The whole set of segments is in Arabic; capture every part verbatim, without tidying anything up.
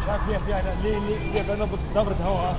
لا فيها فيها ليه ليه فيها نبض دورة هواء.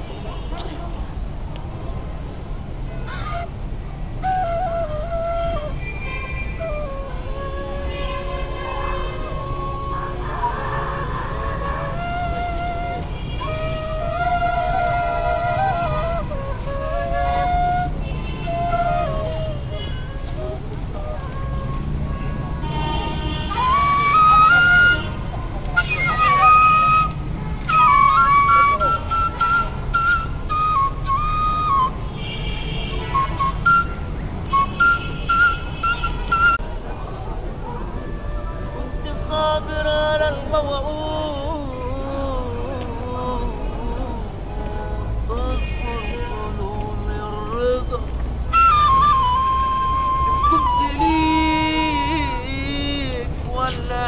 صابر على الموعود اصبر حلول الرضا كنت ليك ولا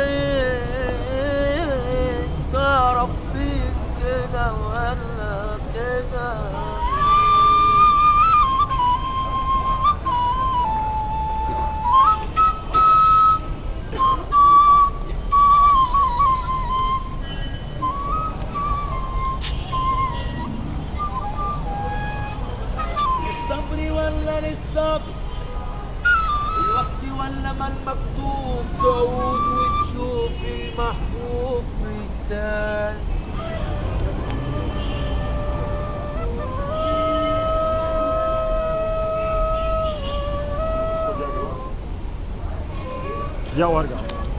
عليك تعرف فيك كده ولا كده صبري ولا للصبر الوقت ولا ما المكتوب تعود وتشوف المحبوب مثال يا وارجع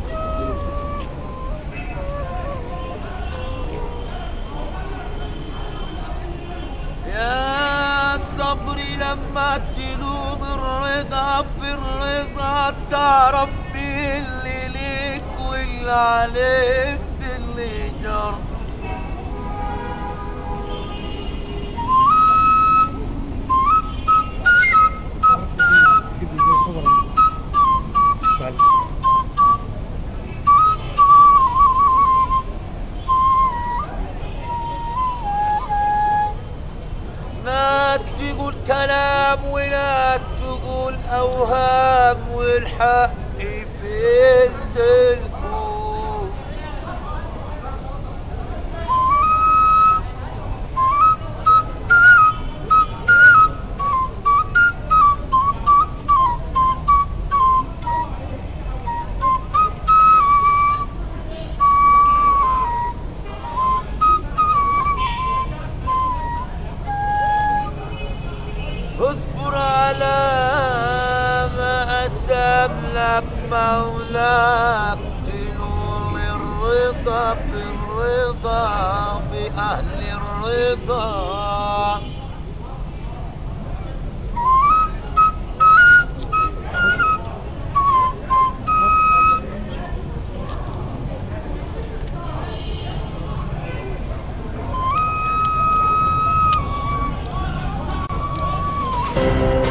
يا صبري لما تلوم الرضا في الرضا تعرف اللي ليك واللي عليك اللي جرى لا تقول كلام ولا تقول أوهام والحق فين تلقوه اصبر على ما أسام لك مولاك تنول الرضا في الرضا بأهل الرضا Thank you.